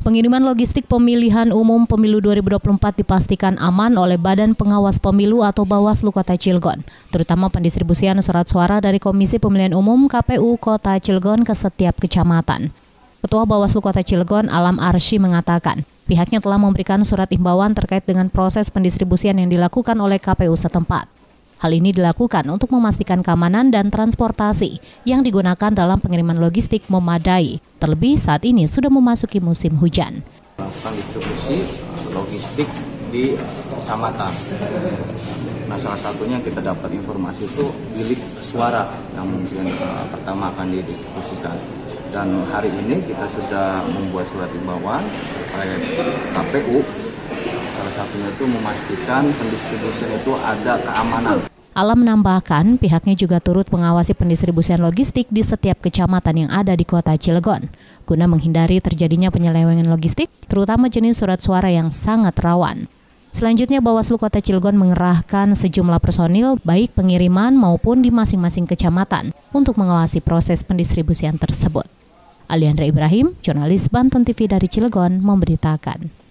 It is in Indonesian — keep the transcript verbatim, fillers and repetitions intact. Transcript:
Pengiriman logistik pemilihan umum pemilu dua ribu dua puluh empat dipastikan aman oleh Badan Pengawas Pemilu atau Bawaslu Kota Cilegon, terutama pendistribusian surat suara dari Komisi Pemilihan Umum K P U Kota Cilegon ke setiap kecamatan. Ketua Bawaslu Kota Cilegon, Alam Arsy, mengatakan pihaknya telah memberikan surat imbauan terkait dengan proses pendistribusian yang dilakukan oleh K P U setempat. Hal ini dilakukan untuk memastikan keamanan dan transportasi yang digunakan dalam pengiriman logistik memadai, terlebih saat ini sudah memasuki musim hujan. Melakukan distribusi logistik di kecamatan. Nah, salah satunya kita dapat informasi itu bilik suara yang mungkin uh, pertama akan didistribusikan. Dan hari ini kita sudah membuat surat imbauan terkait K P U. Salah satunya itu memastikan pendistribusian itu ada keamanan. Alam menambahkan pihaknya juga turut mengawasi pendistribusian logistik di setiap kecamatan yang ada di Kota Cilegon, guna menghindari terjadinya penyelewengan logistik, terutama jenis surat suara yang sangat rawan. Selanjutnya, Bawaslu Kota Cilegon mengerahkan sejumlah personil baik pengiriman maupun di masing-masing kecamatan untuk mengawasi proses pendistribusian tersebut. Aliandra Ibrahim, jurnalis Banten T V dari Cilegon, memberitakan.